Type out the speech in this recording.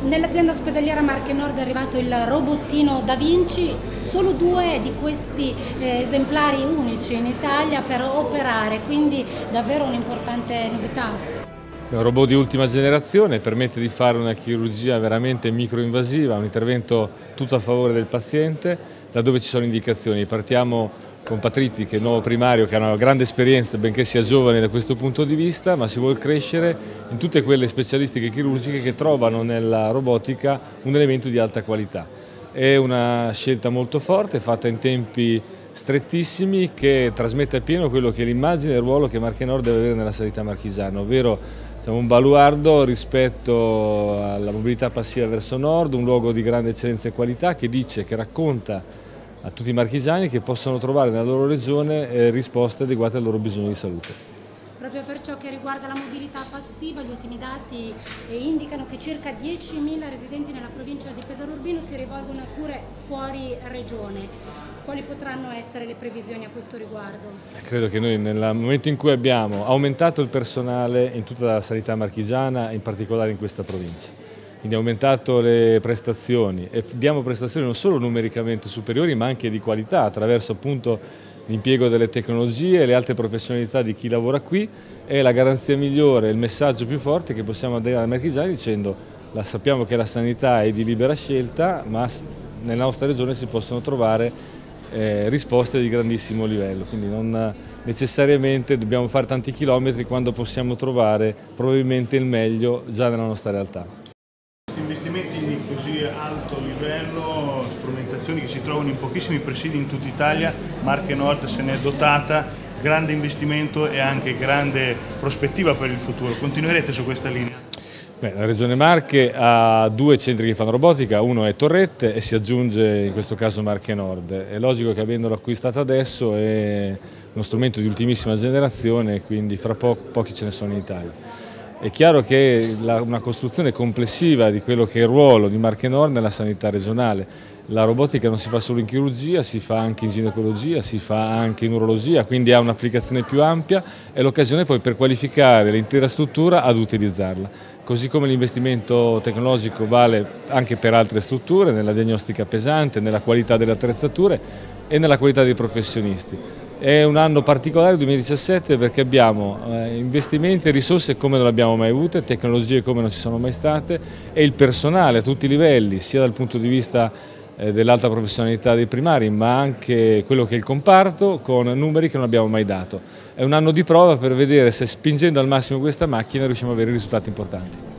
Nell'azienda ospedaliera Marche Nord è arrivato il robottino Da Vinci, solo 2 di questi esemplari unici in Italia per operare, quindi davvero un'importante novità. È un robot di ultima generazione, permette di fare una chirurgia veramente microinvasiva, un intervento tutto a favore del paziente, laddove ci sono indicazioni. Partiamo con Patritti, che è il nuovo primario, che ha una grande esperienza, benché sia giovane da questo punto di vista, ma si vuole crescere in tutte quelle specialistiche chirurgiche che trovano nella robotica un elemento di alta qualità. È una scelta molto forte, fatta in tempi strettissimi, che trasmette appieno quello che è l'immagine e il ruolo che Marche Nord deve avere nella sanità marchigiana, ovvero un baluardo rispetto alla mobilità passiva verso nord, un luogo di grande eccellenza e qualità che dice, che racconta a tutti i marchigiani che possono trovare nella loro regione risposte adeguate ai loro bisogni di salute. Proprio per ciò che riguarda la mobilità passiva, gli ultimi dati indicano che circa 10.000 residenti nella provincia di Pesaro Urbino si rivolgono a cure fuori regione. Quali potranno essere le previsioni a questo riguardo? Credo che noi nel momento in cui abbiamo aumentato il personale in tutta la sanità marchigiana, in particolare in questa provincia, quindi aumentato le prestazioni e diamo prestazioni non solo numericamente superiori ma anche di qualità attraverso appunto l'impiego delle tecnologie e le altre professionalità di chi lavora qui, è la garanzia migliore, il messaggio più forte che possiamo dare ai marchigiani dicendo: sappiamo che la sanità è di libera scelta, ma nella nostra regione si possono trovare risposte di grandissimo livello, quindi non necessariamente dobbiamo fare tanti chilometri quando possiamo trovare probabilmente il meglio già nella nostra realtà. Questi investimenti di così alto livello, strumentazioni che si trovano in pochissimi presidi in tutta Italia, Marche Nord se ne è dotata, grande investimento e anche grande prospettiva per il futuro. Continuerete su questa linea? La Regione Marche ha 2 centri che fanno robotica, uno è Torrette e si aggiunge in questo caso Marche Nord. È logico che avendolo acquistato adesso è uno strumento di ultimissima generazione, quindi fra pochi ce ne sono in Italia. È chiaro che una costruzione complessiva di quello che è il ruolo di Marche Nord nella sanità regionale. La robotica non si fa solo in chirurgia, si fa anche in ginecologia, si fa anche in urologia, quindi ha un'applicazione più ampia e l'occasione poi per qualificare l'intera struttura ad utilizzarla. Così come l'investimento tecnologico vale anche per altre strutture, nella diagnostica pesante, nella qualità delle attrezzature e nella qualità dei professionisti. È un anno particolare, 2017, perché abbiamo investimenti e risorse come non le abbiamo mai avute, tecnologie come non ci sono mai state e il personale a tutti i livelli, sia dal punto di vista dell'alta professionalità dei primari, ma anche quello che è il comparto, con numeri che non abbiamo mai dato. È un anno di prova per vedere se spingendo al massimo questa macchina riusciamo ad avere risultati importanti.